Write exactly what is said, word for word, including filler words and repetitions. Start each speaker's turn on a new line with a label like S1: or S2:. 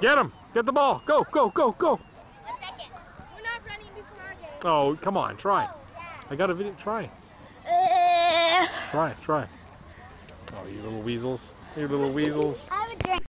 S1: Get him! Get the ball! Go, go, go, go!
S2: One second. We're not running before our game.
S1: Oh, come on, try.
S2: Oh, yeah.
S1: I got a video. Try.
S2: Uh,
S1: Try, try. Oh, you little weasels. You little weasels.
S2: I have a drink.